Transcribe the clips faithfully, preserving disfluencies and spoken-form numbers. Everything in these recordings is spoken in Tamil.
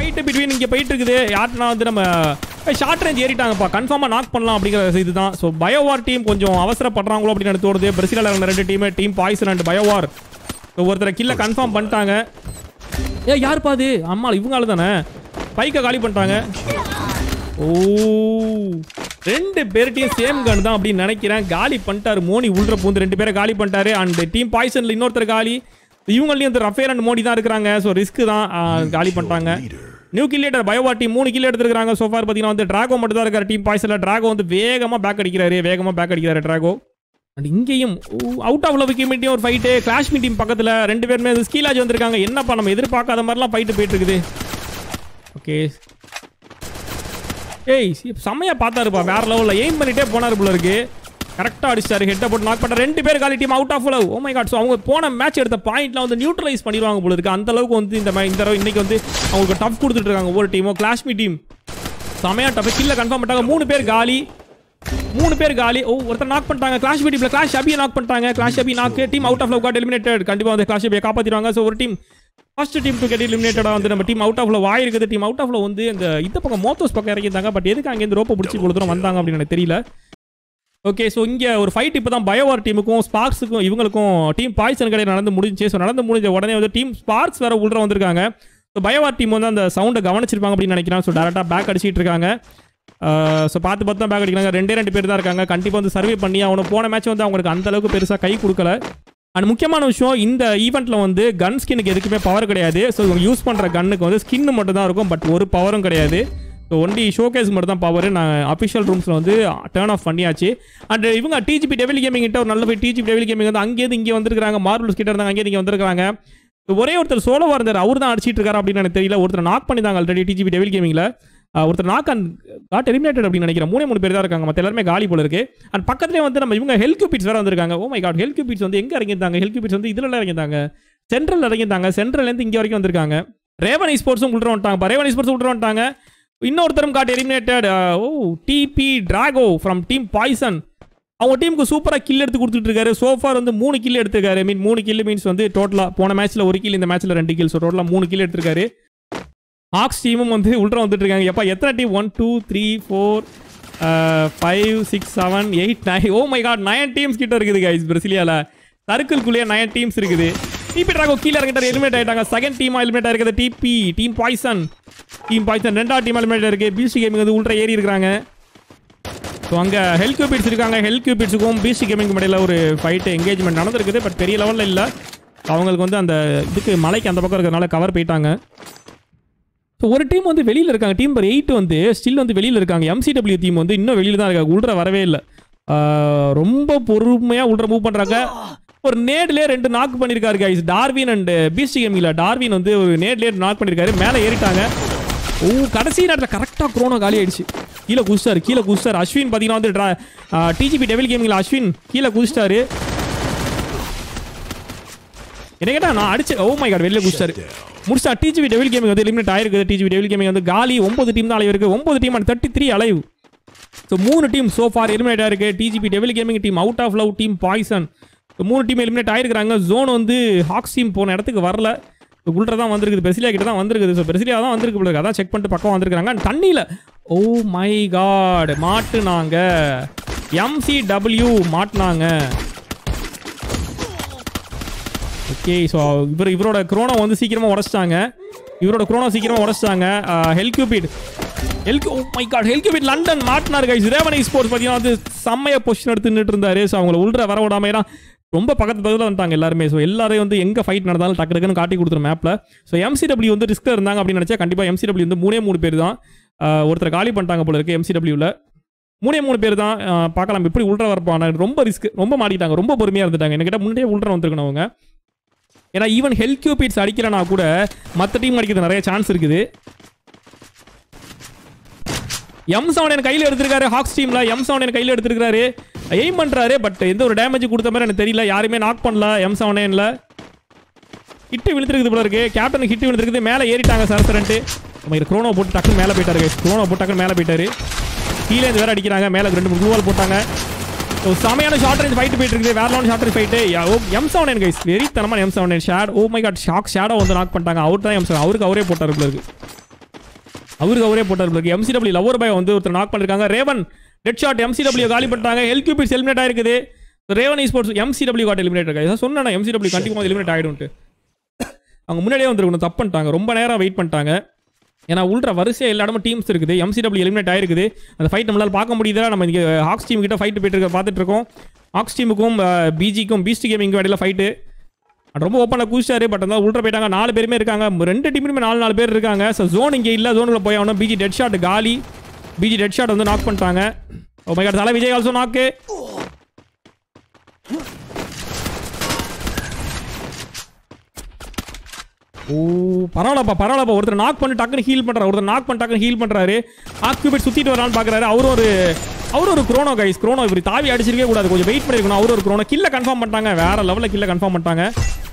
ஃபைட் பிட்வீன் இங்கே போயிட்டு இருக்குது. யார்ட்னா வந்து நம்ம ஷார்ட் ரேஞ்ச் ஏறிட்டாங்கப்பா, கன்ஃபார்மாக நாக் பண்ணலாம் அப்படிங்கிற இதுதான். ஸோ பயோவார் டீம் கொஞ்சம் அவசரப்படுறாங்களோ அப்படின்னு எனக்கு தோணுது. பிரசிலில் இருந்த ரெண்டு team team Poison and Biowar ஒருத்தரை கில்ல கன்ஃபார்ம் பண்ணிட்டாங்க. ஏ யார் பாது அம்மா இவங்கால தானே பைக்கை காலி பண்ணிட்டாங்க. ஓ ரெண்டு பேர்ட்டையும் சேம் கன் தான் அப்படின்னு நினைக்கிறேன். காலி பண்ணிட்டாரு மோனி உள்ற பூந்து ரெண்டு பேரை காலி பண்ணிட்டாரு. அண்ட் டீம் பாய்சன்ல இன்னொருத்தர் காலி. இவங்களையும் வந்து ரஃபேல் அண்ட் மோடி தான் இருக்கிறாங்க. ஸோ ரிஸ்க் தான் காலி பண்ணிட்டாங்க. நியூ கில்லேட்டர் பயோவா டீம் மூணு கில் எடுத்துருக்காங்க. சோஃபார் பார்த்தீங்கன்னா வந்து டிராகோ மட்டும் தான் இருக்காரு டீம் பாய்சன்ல. டிராகோ வந்து வேகமாக பேக் அடிக்கிறாரு வேகமாக பேக் அடிக்கிறாரு டிராகோ. அண்ட் இங்கேயும் அவுட் ஆஃப் லவ் மீட்டியும் ஒரு ஃபைட்டு. கிளாஷ்மி டீம் பக்கத்தில் ரெண்டு பேருமே ஸ்கீலாஜ் வந்திருக்காங்க. என்னப்பா நம்ம எதிர்பார்க்காத மாதிரிலாம் ஃபைட்டு போயிட்டு இருக்குது. ஓகே ஏய் செம்மையா பார்த்தாருப்பா, வேற லெவலில் எய்ம் பண்ணிட்டே போனார் போல இருக்கு. கரெக்டாக அடிச்சாரு, ஹெட்டை போட்டு நாக் பண்ண ரெண்டு பேர் காலி team out of love. Oh my god. So அவங்க போன மேட்ச் எடுத்த பாயிண்ட்லாம் வந்து நியூட்ரலைஸ் பண்ணிடுவாங்க போல இருக்கு. அந்த அளவுக்கு வந்து இந்த இந்த தடவை இன்னைக்கு வந்து அவங்களுக்கு டஃப் கொடுத்துட்டு இருக்காங்க ஒவ்வொரு டீமும். கிளாஷ்மி டீம் செமையா டஃப் கில்ல கன்ஃபார்ம் பண்ணிட்டாங்க. மூணு பேர் காலி மூணு பேர் காலி. ஓ ஒருத்தர் நாக் பண்ணிட்டாங்க. கிளாஷ் டீம்ல கிளாஷ் அபியை நாக் பண்ணிட்டாங்க. Clash Abhi knock team out of love got eliminated. கண்டிப்பாக வந்து கிளாஷ் அபியை காப்பாற்றிடுவாங்க. ஸோ ஒரு team first team to get எலிமினேட்டடாக வந்து நம்ம டீம் அவுட் ஆஃப் லவ் ஆயிருக்குது. டீம் அவுட் ஆஃப் லவ் வந்து இந்த இந்த பக்கம் மோத்தோஸ் பக்கம் இறங்கியிருந்தாங்க. பட் எதுக்கு அங்கேருந்து ரோப்பை பிடிச்சி கொடுத்துரும் வந்தாங்க அப்படின்னு எனக்கு தெரியல. ஓகே ஸோ இங்கே ஒரு ஃபைட் இப்போ தான் பயோவார் டீமுக்கும் ஸ்பார்க்ஸுக்கும் இவங்களுக்கும் டீம் பாய்சன் கடையில் நடந்து முடிஞ்சு. ஸோ நடந்து முடிஞ்ச உடனே வந்து டீம் ஸ்பார்க்ஸ் வேறு உள்ள வந்திருக்காங்க. ஸோ பயோவார் டீம் வந்து அந்த சவுண்டை கவனிச்சிருப்பாங்க அப்படின்னு நினைக்கிறேன். ஸோ டேரெக்டாக பேக் அடிச்சிட்டு இருக்காங்க. ஸோ பார்த்து பார்த்து தான் பேக் அடிக்கிறாங்க. ரெண்டே ரெண்டு பேர் தான் இருக்காங்க. கண்டிப்பாக வந்து சர்வே பண்ணி அவனை போன மேட்ச் வந்து அவங்களுக்கு அந்த அளவுக்கு பெருசாக கை கொடுக்கல. அண்ட் முக்கியமான விஷயம் இந்த ஈவெண்ட்டில் வந்து கன் ஸ்கின்னுக்கு எதுக்குமே பவர் கிடையாது. ஸோ இவங்க யூஸ் பண்ணுற கன்னுக்கு வந்து ஸ்கின்னு மட்டும் தான் இருக்கும். பட் ஒரு பவரும் கிடையாது. ஸோ ஒன்லி ஷோகேஸ் மட்டும் தான் பவர். நான் அஃபிஷியல் ரூம்ஸில் வந்து டர்ன் ஆஃப் பண்ணியாச்சு. அண்ட் இவங்க டிஜிபி டெவில் கேமிங் கிட்ட ஒரு நல்ல போய் டிஜிபி டெவில் கேமிங் வந்து அங்கேருந்து இங்கே வந்திருக்காங்க. மார்பிள்ஸ் கிட்ட இருந்தாங்க, அங்கேருந்து இங்கே வந்திருக்காங்க. ஒரே ஒருத்தர் சோலோவாக இருந்தார், அவர் தான் அடிச்சிட்டு இருக்காரு அப்படின்னு எனக்கு தெரியல. ஒருத்தர் நாக் பண்ணிதாங்க ஆல்ரெடி டிஜிபி டெவில் கேமிங்கில். ஒருத்தர் நாக் அண்ட் காட் எலிமினேட்டட் அப்படின்னு நினைக்கிறேன். மூணே மூணு பேர் தான் இருக்காங்க, மற்ற எல்லாருமே காலி போல இருக்கு. அண்ட் பக்கத்துலேயே வந்து நம்ம இவங்க ஹெல்த் கியூபிட்ஸ் வேறு வந்திருக்காங்க. Oh my god, health cupids வந்து எங்கே இறங்கியிருந்தாங்க? ஹெல்த் கியூபிட்ஸ் வந்து இதில் இறங்கியிருந்தாங்க, சென்ட்ரல் இறங்கியிருந்தாங்க. சென்ட்ரல்லேருந்து இங்கே வரைக்கும் வந்திருக்காங்க. ரேவன் eSportsம் உள்ள வந்துட்டாங்க. ரேவன் eSports உள்ள வந்துட்டாங்க. இன்னொருத்தரும் got eliminated. Oh DP Draco from team Poison. அவங்க டீமுக்கு சூப்பராக கில் எடுத்து கொடுத்துட்டு இருக்காரு. சோஃபார் வந்து மூணு கில் எடுத்துருக்காரு. மீன் மூணு கில் மீன்ஸ் வந்து டோட்டலாக போன மேட்ச்சில் ஒரு கில், இந்த மேட்ச்சில் ரெண்டு கில். ஸோ டோட்டலாக மூணு கில் எடுத்திருக்காரு. ஆக்ஸ் டீமும் வந்து உள்ள வந்துட்டு இருக்காங்க. எப்போ எத்தனை டீம்? One two three four five six seven eight nine. Oh my god, nine teams கிட்ட இருக்குது கைஸ். பிரசிலியாவில் சர்க்கிள்குள்ளேயே நயன் டீம்ஸ் இருக்குது. டிபி டிராகோ கீழே இறங்கிட்டார், எலிமினேட் ஆகிட்டாங்க. செகண்ட் டீமாக எலிமினேட் ஆகிருக்குது DP team Poison. Team Poison ரெண்டாவது டீம் எலிமினேட் ஆயிருக்கு. பிசி கேமிங் வந்து உள்ள ஏறி இருக்கிறாங்க. ஸோ அங்கே ஹெல்த் கியூபிட்ஸ் இருக்காங்க. ஹெல்த் கியூபிட்ஸுக்கும் பிசி கேமிங் இடையில ஒரு ஃபைட்டு என்கேஜ்மெண்ட் நடந்திருக்குது. பட் பெரிய லெவலில் இல்லை. அவங்களுக்கு வந்து அந்த இதுக்கு மலைக்கு அந்த பக்கம் இருக்கிறதுனால கவர் போயிட்டாங்க. ஸோ ஒரு டீம் வந்து வெளியில் இருக்காங்க. டீம் நம்பர் எயிட் வந்து ஸ்டில் வந்து வெளியில் இருக்காங்க. எம்சிடபிள்யூ டீம் வந்து இன்னும் வெளியில் தான் இருக்காங்க. உள்ள வரவே இல்லை. ரொம்ப பொறுமையாக உள்ள மூவ் பண்ணுறாங்க. ஒரு நேட்லேயே ரெண்டு நாக் பண்ணியிருக்காரு கைஸ். டார்வின் அண்ட் பிசி கேமிங்கில் டார்வின் வந்து ஒரு நேட்லேயே நாக் பண்ணியிருக்காரு. மேலே ஏறிட்டாங்க. ஓ கடைசி நேரத்தில் கரெக்டாக குரோனா காலி ஆயிடுச்சு. கீழே குதிச்சாரு கீழே குதிச்சாரு அஸ்வின் பார்த்தீங்கன்னா வந்து டிஜிபி டெவில் கேமிங்கில் அஸ்வின் கீழே குதிச்சிட்டாரு. என்ன கேட்டால் நான் அடிச்சு ஓ மை காட் வெளியில் குதிச்சாரு. முடிச்சா டிஜிபி டெவில் கேமிங் வந்து எலிமினேட் ஆயிருக்கு. டிஜிபி டெவில் கேமிங் வந்து காலி. ஒன்பது டீம் தான் அலைவு இருக்குது. ஒன்பது team and thirty three alive. So மூணு டீம் சோஃபார் எலிமினேட் ஆயிருக்கு. DGP devil gaming team out of love, team Poison மூணு டீம் எலிமினேட் ஆயிருக்காங்க. ஜோன் வந்து ஹாக்ஸ் டீம் போன இடத்துக்கு வரல. உள்ள தான் வந்திருக்குது. பிரசிலியா கிட்ட தான் வந்திருக்குது. ஸோ பிரசிலியா தான் வந்திருக்கு. அதான் செக் பண்ணிட்டு பக்கம் வந்திருக்காங்க. தண்ணியில் ஓ மை காட் மாட்டுனாங்க. எம்சிடபிள்யூ மாட்டினாங்க. ஓகே ஸோ இவர் இவரோட குரோனா வந்து சீக்கிரமாக உடச்சிட்டாங்க. இவரோட குரோனா சீக்கிரமாக உடச்சிட்டாங்க. Health cupid health oh my god health cupid London மாட்டினார் கைஸ். ரேவன் eSports பார்த்தீங்கன்னா வந்து செம்மைய பொசிஷன் எடுத்து நின்றுட்டு இருந்தாரு. ஸோ அவங்கள உள்ள வர விடாம ரொம்ப பக்கத்து பக்கத்தில் வந்துட்டாங்க எல்லாருமே. ஸோ எல்லாரையும் வந்து எங்கே ஃபைட் நடந்தாலும் டக்கு டக்குன்னு காட்டி கொடுத்துரு மேப்பில். ஸோ எம்சிடபிள்யூ வந்து ரிஸ்க்கில் இருந்தாங்க அப்படின்னு நினச்சா கண்டிப்பாக எம்சிடபிள்யூ வந்து மூணே மூணு பேர் தான். ஒருத்தர் காலி பண்ணிட்டாங்க போல இருக்குது எம்சிடபிள்யூவில். மூணே மூணு பேர் தான். பார்க்கலாம் எப்படி உள்ள வரப்பான. ரொம்ப ரிஸ்க், ரொம்ப மாட்டிட்டாங்க, ரொம்ப பொறுமையாக இருந்துட்டாங்க. என்கிட்ட முன்னே உள்ள வந்துருக்கணும் அவங்க. ஏன்னா ஈவன் ஹெல்த் கியூபிட்ஸ் அடிக்கிறனா கூட மற்ற டீம் அடிக்கிறது நிறைய சான்ஸ் இருக்குது. எம் செவன் என் கையில் எடுத்திருக்காரு. ஹாக்ஸ் டீமில் எம் செவன் என் கையில் எடுத்திருக்காரு. எய்ம் பண்ணுறாரு. பட் எந்த ஒரு டேமேஜ் கொடுத்த மாதிரி எனக்கு தெரியல. யாருமே நாக் பண்ணல. எம் செவன் என்ல ஹிட்டு விழுத்துருக்குது போல இருக்கு. கேப்டன் ஹிட்டு விழுத்துருக்குது. மேலே ஏறிட்டாங்க சரசரன்ட்டு. நம்ம குரோனோ போட்டு டக்குன்னு மேலே போயிட்டாரு. குரோனோ போட்டு டக்குன்னு மேலே போயிட்டாரு. கீழே இருந்து வேற அடிக்கிறாங்க. மேலே ரெண்டு மூணு குளூவால் போட்டாங்க. ஸோ செமையான ஷார்ட் ரேஞ்ச் ஃபைட்டு போயிட்டு இருக்குது. வேற level short range fight. M seven N guys வெறித்தனமான M seven N shade. Oh my god shock shadow வந்து நாக் பண்ணிட்டாங்க. அவுட் தான் எம் செவன். அவருக்கு அவரே போட்டார் போல இருக்கு. அவருக்கு அவரே போட்டார் பிளக்கு. எம்சிடபிள்யூ லவர் பாய் வந்து ஒருத்தர் நாக் பண்ணிருக்காங்க. ரேவன் டெட் ஷாட் எம்சிடபிள்யூ காலி பண்ணிட்டாங்க. எல்கியூபிட்ஸ் எலிமினேட் ஆயிருக்குது. Raven eSports MCW got eliminate ஆயிருக்கு. சொன்னா எம்சிடபிள்யூ கண்டிப்பாக எலிமினேட் ஆகிடும்ட்டு. அவங்க முன்னாடியே வந்துருக்கணும், தப்பு பண்ணிட்டாங்க. ரொம்ப நேரம் வெயிட் பண்ணிட்டாங்க. ஏன்னா உள்ள வரிசையாக எல்லா இடமும் டீம்ஸ் இருக்குது. எம்சிடபிள்யூ எலிமினேட் ஆயிருக்குது. அந்த ஃபைட் நம்மளால் பார்க்க முடியுதா? நம்ம இங்கே ஹாக்ஸ் டீம் கிட்ட ஃபைட் போயிட்டு இருக்க பார்த்துட்டு இருக்கோம். ஹாக்ஸ் டீமுக்கும் பிஜிக்கும் பீஸ்ட் கேமிங் இடையில ஃபைட்டு ரொம்ப ஓப்பனாக கூச்சாரு. பட் வந்து உள்ள போயிட்டாங்க. நாலு பேருமே இருக்காங்க. ரெண்டு டீமுமே நாலு நாலு பேர் இருக்காங்க. ஸோ ஜோன் இங்கே இல்லை. ஜோனுக்குள்ள போய் ஆகணும். பிஜி டெட் ஷாட் காலி. பிஜி டெட் ஷாட் வந்து நாக் பண்ணிட்டாங்க. ஓ மை காட், தலை விஜய் ஆல்சோ நாக்கு. ஓ பரவாயில்லப்பா பரவாயில்லப்பா. ஒருத்தர் நாக் பண்ணி டக்குன்னு ஹீல் பண்ணுறாரு. ஒருத்தர் நாக் பண்ணி டக்குன்னு ஹீல் பண்ணுறாரு. ஆக்யூபேட் சுற்றிட்டு வரான்னு பார்க்குறாரு. அவரும் ஒரு அவர் ஒரு குரோனோ கைஸ். குரோனோ இப்படி தாவி அடிச்சிருக்கே கூடாது. கொஞ்சம் வெயிட் பண்ணிருக்கணும். அவர் ஒரு குரோனோ கில்ல கன்ஃபார்ம் பண்ணிட்டாங்க. வேற லெவலில் கில்ல கன்ஃபார்ம் பண்ணிட்டாங்க.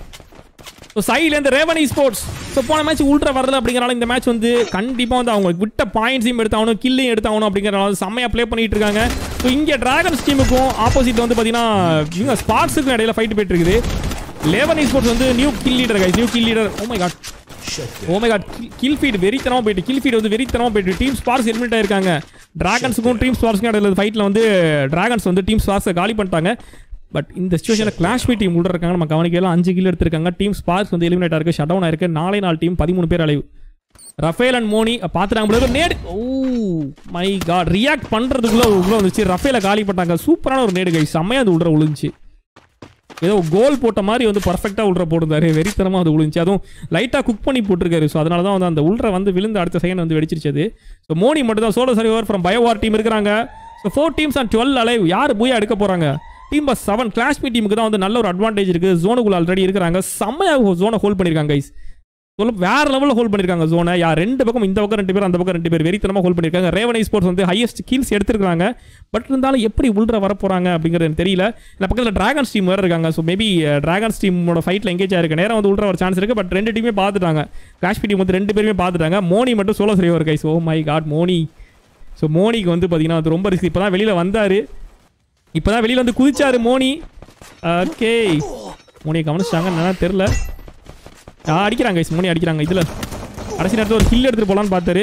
ஸோ சைட்லேருந்து ரேவன் eSports ஸோ போன மேட்ச் உள்ட்ரா வரல அப்படிங்கிறனால இந்த மேட்ச் வந்து கண்டிப்பாக வந்து அவங்க விட்ட பாயிண்ட்ஸையும் எடுத்தாகணும், கில்லையும் எடுத்தாகணும் அப்படிங்கிறனால செம்மையாக ப்ளே பண்ணிட்டு இருக்காங்க. ஸோ இங்கே டிராகன்ஸ் டீமுக்கும் ஆப்போசிட் வந்து பார்த்தீங்கன்னா இவங்க ஸ்பார்க்ஸுக்கும் இடையில ஃபைட் போயிட்டு இருக்குது. ரேவன் eSports வந்து new kill leader guys. New kill leader. Oh my god oh my god kill feed வெறித்தனமாக போயிட்டு கில் ஃபீட் வந்து வெறித்தனமாக போயிட்டு டீம் ஸ்பார்க்ஸ் எலிமினேட் ஆயிருக்காங்க. டிராகன்ஸுக்கும் டீம் ஸ்பார்க்ஸுக்கும் இடையில ஃபைட்டில் வந்து டிராகன்ஸ் வந்து டீம் ஸ்பார்க்ஸை காலி பண்ணிட்டாங்க. பட் இந்த சிச்சுவேஷனில் கிளாஷ்மி டீம் உள்ள இருக்காங்க. நம்ம கவனிக்கலாம். அஞ்சு கில் எடுத்திருக்காங்க. டீம் ஸ்பார்க்ஸ் வந்து எலிமினேட் ஆயிருக்கு. ஷட் டவுன் ஆயிருக்கு. நாளை நாலு டீம் பதிமூணு பேர் அலைவு. ரஃபேல் அண்ட் மோனி பார்த்துட்டாங்க. நேடு ஓ மை காட் ரியாக்ட் பண்ணுறதுக்குள்ள உள்ள வந்துச்சு. ரஃபேல காலி பண்ணிட்டாங்க. சூப்பரான ஒரு நேடு கைஸ். செம்மையாக அது உள்ள விழுந்துச்சு. ஏதோ கோல் போட்ட மாதிரி வந்து பர்ஃபெக்டாக உள்ள போட்டிருந்தாரு. வெறித்தனமாக அது விழுந்துச்சு. அதுவும் லைட்டாக குக் பண்ணி போட்டிருக்காரு. ஸோ அதனால தான் வந்து அந்த உள்ள வந்து விழுந்து அடுத்த செகண்ட் வந்து வெடிச்சிருச்சது. ஸோ மோனி மட்டும் தான் solo survivor from Biowar team இருக்கிறாங்க. So four teams and twelve alive. யார் பூயா எடுக்க போகிறாங்க? டீம் பஸ் செவன் கிளாஷ்மி டீமுக்கு தான் வந்து நல்ல ஒரு அட்வான்டேஜ் இருக்குது. ஜோனுக்குள்ள ஆல்ரெடி இருக்கிறாங்க. செம்மையாக ஜோனை ஹோல்ட் பண்ணியிருக்காங்க கைஸ். சொல்ல வேற லெவலில் ஹோல்ட் பண்ணியிருக்காங்க ஜோனை. யார் ரெண்டு பக்கம் இந்த பக்கம் ரெண்டு பேர் அந்த பக்கம் ரெண்டு பேர் வெறித்தனமாக ஹோல்ட் பண்ணியிருக்காங்க. ரேவன் eSports வந்து ஹையஸ்ட் கில்ஸ் எடுத்துருக்காங்க. பட் இருந்தாலும் எப்படி உள்ள வர போகிறாங்க அப்படிங்கிறது எனக்கு தெரியல. இந்த பக்கத்தில் டிராகன்ஸ் டீம் வேறு இருக்காங்க. ஸோ மேபி டிராகன்ஸ் டீமோட ஃபைட்டில் எங்கேஜ் ஆயிருக்கு. நேரம் வந்து உள்ள வர சான்ஸ் இருக்குது. பட் ரெண்டு டீமே பார்த்துட்டாங்க. கிளாஷ்மி டீம் வந்து ரெண்டு பேருமே பார்த்துட்டாங்க. மோனி மட்டும் solo survivor guys. Oh my god Moni. So மோனிக்கு வந்து பார்த்தீங்கன்னா அது ரொம்ப ரிஸ்க். இப்போ தான் வெளியில் வந்தார். இப்போ தான் வெளியில் வந்து குதிச்சாரு மோனி. ஓகே மோனியை கவனிச்சிட்டாங்க என்னன்னா தெரில. அடிக்கிறாங்க கைஸ். மோனி அடிக்கிறாங்க. இதில் கடைசி நேரத்தில் ஒரு ஹில் எடுத்துகிட்டு போகலான்னு பார்த்தாரு.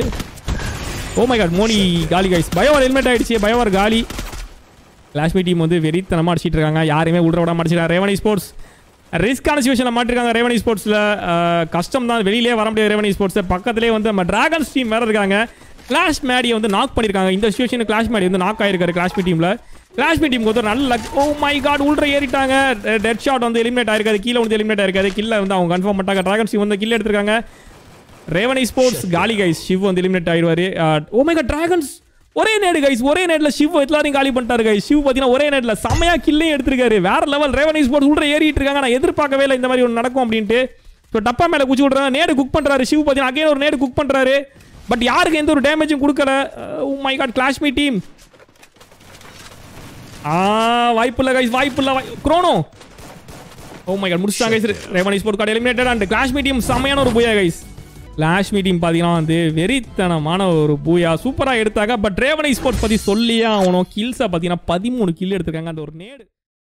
ஓ மை காட் மோனி காலி கைஸ். பயோவார் ஹெல்மெட் ஆகிடுச்சு. பயோவார் காலி. கிளாஷ்மி டீம் வந்து வெறித்தனமாக அடிச்சிட்டு இருக்காங்க. யாருமே உள்ள விட மாட்டேங்கிறாங்க. ரேவன் eSports ரிஸ்கான சிச்சுவேஷனில் மாட்டிருக்காங்க. ரேவன் eSportsல கஷ்டம் தான். வெளியிலே வர முடியாது. ரேவன் eSports பக்கத்துலேயே வந்து நம்ம டிராகன்ஸ் டீம் வேறு இருக்காங்க. கிளாஷ் மேடியை வந்து நாக் பண்ணியிருக்காங்க. இந்த சிச்சுவேஷனுக்கு கிளாஷ் மேடி வந்து நாக் ஆயிருக்காரு கிளாஷ்மி டீமில். கிளாஷ்மி டீமுக்கு வந்து நல்ல லக். ஓ மை காட் உள்ள ஏறிட்டாங்க. டெட் ஷாட் வந்து எலிமினேட் ஆயிருக்காது. கீழே வந்து எலிமினேட் ஆயிருக்காது. கில்ல வந்து அவங்க கன்ஃபார்ம் பண்ணிட்டாங்க. டிராகன் டீம் வந்து கில் எடுத்திருக்காங்க. ரேவன் eSports காலி கைஸ். ஷிவ் வந்து எலிமினேட் ஆயிடுவாரு. ஓ மை காட் டிராகன்ஸ் ஒரே நேடு கைஸ். ஒரே நேட்ல ஷிவ் எல்லாரையும் காலி பண்ணிட்டாரு கைஸ். ஷிவ் பார்த்தீங்கன்னா ஒரே நேட்ல செம்மையா கில்லையும் எடுத்திருக்காரு. வேற லெவல். ரேவன் eSports உள்ள ஏறிட்டு இருக்காங்க. நான் எதிர்பார்க்கவே இல்லை இந்த மாதிரி ஒன்று நடக்கும் அப்படின்ட்டு. ஸோ டப்பா மேலே குச்சி விடுறாங்க. நேடு குக் பண்ணுறாரு. ஷிவ் பார்த்தீங்கன்னா அகைன் ஒரு நேடு குக் பண்ணுறாரு. பட் யாருக்கு எந்த ஒரு டேமேஜும் கொடுக்கல. ஓ மை காட் கிளாஷ்மி டீம் ஆ வாய்ப்பு இல்லை கைஸ். வாய்ப்பு இல்லை. குரோனோ ஓ மை காட் முடிச்சிட்டாங்க கைஸ். ரேவன் eSports கார்டு எலிமினேட்டட். அண்ட் கிளாஷ்மி டீம் செம்மையான ஒரு பூயா கைஸ். கிளாஷ்மி டீம் பார்த்தீங்கன்னா வந்து வெறித்தனமான ஒரு பூயா சூப்பராக எடுத்தாங்க. பட் ரேவன் eSports பற்றி சொல்லியே ஆகணும். கில்ஸை பார்த்தீங்கன்னா பதிமூணு கில் எடுத்திருக்காங்க. அந்த ஒரு நேடு